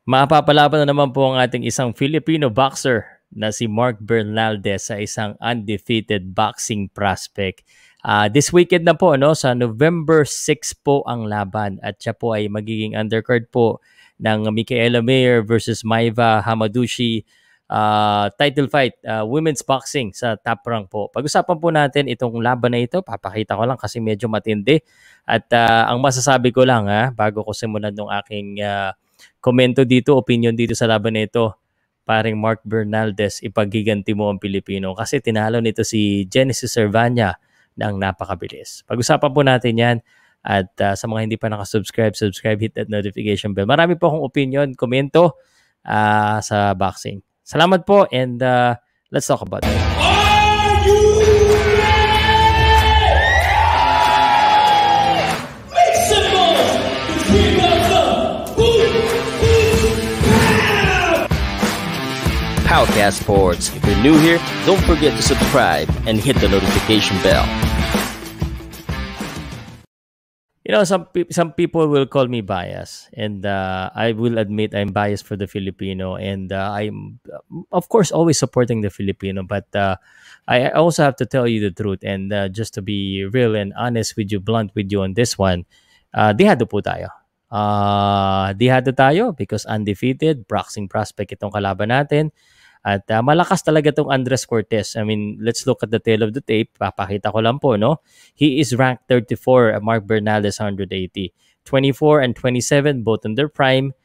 Mapapalaban na naman po ang ating isang Filipino boxer na si Mark Bernaldez sa isang undefeated boxing prospect. This weekend na po, no, sa November 6 po ang laban at siya po ay magiging undercard po ng Michaela Mayer versus Maiva Hamadushi title fight, women's boxing sa top rank po. Pag-usapan po natin itong laban na ito. Papakita ko lang kasi medyo matindi. At ang masasabi ko lang bago ko simulan ng aking komento dito, opinion dito sa laban na ito, paring Mark Bernaldez, ipagiganti mo ang Pilipino kasi tinalo nito si Genesis Servania ng napakabilis. Pag-usapan po natin yan at sa mga hindi pa nakasubscribe, hit that notification bell. Marami po akong opinion, komento sa boxing. Salamat po and let's talk about it. Powcast Sports. If you're new here, don't forget to subscribe and hit the notification bell. You know, some people will call me biased, and I will admit I'm biased for the Filipino, and I'm of course always supporting the Filipino. But I also have to tell you the truth, and just to be real and honest with you, blunt with you on this one, dihado po tayo. Dihado tayo because undefeated, boxing prospect itong kalaban natin. At malakas talaga itong Andres Cortez. I mean, let's look at the tail of the tape. Papakita ko lang po, no? He is ranked 34, Mark Bernaldez 180. 24 and 27, both in their prime.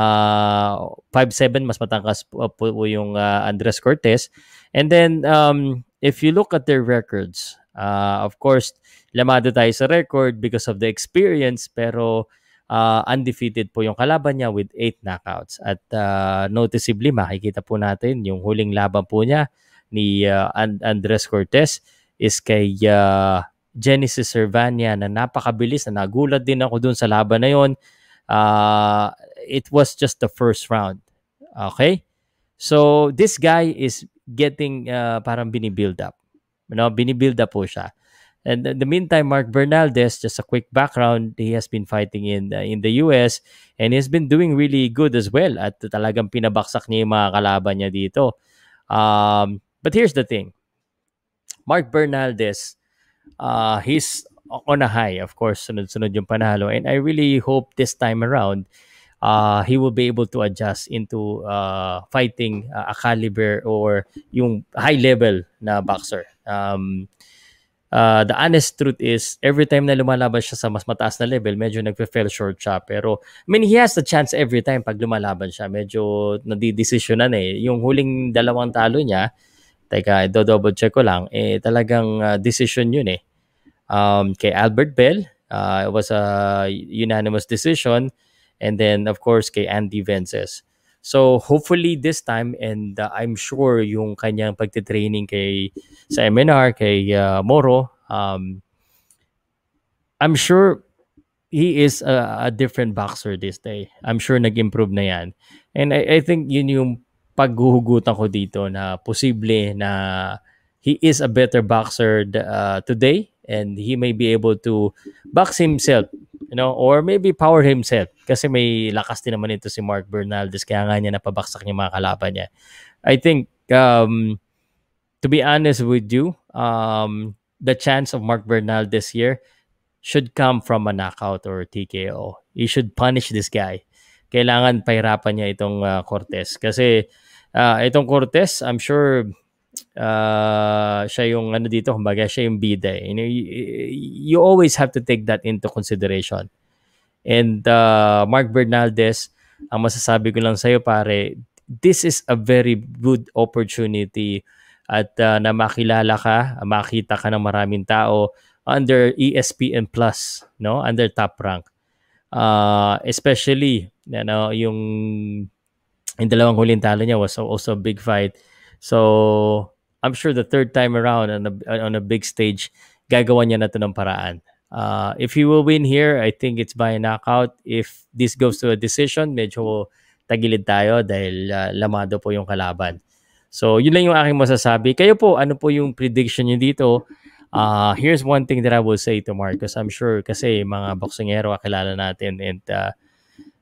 5'7", mas matangkas po yung Andres Cortez. And then, if you look at their records, of course, lamado tayo sa record because of the experience, pero undefeated po yung kalaban niya with 8 knockouts. At noticeably, makikita po natin yung huling laban po niya ni Andres Cortez is kay Genesis Servania na napakabilis, na nagulat din ako dun sa laban na yun. It was just the first round. Okay? So, this guy is getting parang binibuild up. You know, binibuild up po siya. And in the meantime, Mark Bernaldez, just a quick background, he has been fighting in the US and he's been doing really good as well. At talagang pinabaksak niya yung mga kalaban niya dito. But here's the thing. Mark Bernaldez, he's on a high. Of course, sunod-sunod yung panalo. And I really hope this time around, he will be able to adjust into fighting a caliber or yung high level na boxer. The honest truth is, every time na lumalaban siya sa mas mataas na level, medyo nagpe-fell short siya. Pero, I mean, he has the chance every time pag lumalaban siya. Medyo nadidesisyonan Yung huling 2 talo niya, teka, double check ko lang, talagang decision yun kay Albert Bell, it was a unanimous decision. And then, of course, kay Andy Vences. So, hopefully this time, and I'm sure yung kanyang pagtitraining sa MNR, kay Moro, I'm sure he is a different boxer this day. I'm sure nag-improve na yan. And I think yun yung paghuhugutan ko dito na posible na he is a better boxer today and he may be able to box himself, you know, or maybe power himself kasi may lakas din naman ito si Mark Bernaldez kaya nga niya napabaksak yung mga kalaban niya. I think to be honest with you, the chance of Mark Bernaldez here should come from a knockout or TKO. He should punish this guy. Kailangan pahirapan niya itong Cortez kasi itong Cortez, I'm sure siya yung dito, kumbaga siya yung bida. You know, you always have to take that into consideration. And Mark Bernaldez, ang masasabi ko lang sa'yo pare, this is a very good opportunity at na makilala ka, makita ka ng maraming tao under ESPN Plus, no? Under Top Rank. Especially, you know, yung 2 huling talo niya was also a big fight. So, I'm sure the third time around on a big stage, gagawa niya na ito ng paraan. If he will win here, I think it's by knockout. If this goes to a decision, medyo tagilid tayo dahil lamado po yung kalaban. So, yun lang yung aking masasabi. Kayo po, ano po yung prediction niyo dito? Here's one thing that I will say to Marcus. I'm sure kasi mga boksingero kakilala natin and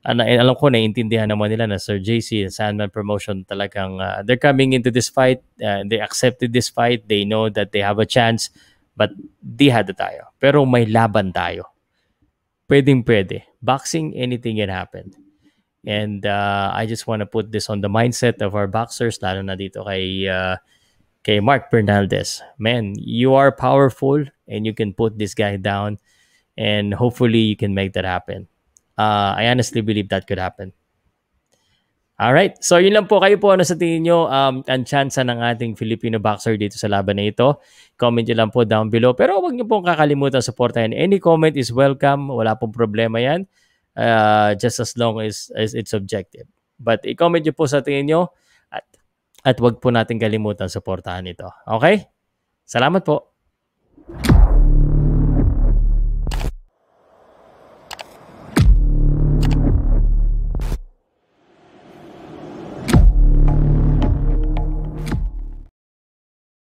alam ko naiintindihan naman nila na Sir JC, Sandman Promotion talagang they're coming into this fight. They accepted this fight. They know that they have a chance. But di hada tayo. Pero may laban tayo. Pwedeng pwede. Boxing, anything can happen. And I just want to put this on the mindset of our boxers, lalo na dito kay Mark Bernaldez. Man, you are powerful and you can put this guy down and hopefully you can make that happen. I honestly believe that could happen. Alright, so yun lang po. Kayo po, ano sa tingin nyo ang tsansa ng ating Filipino boxer dito sa laban na ito? Comment nyo lang po down below. Pero huwag nyo pong kakalimutan supportahan. Any comment is welcome. Wala pong problema yan. Just as long as it's objective. But i-comment nyo po sa tingin nyo at wag po natin kalimutan supportahan ito. Okay? Salamat po.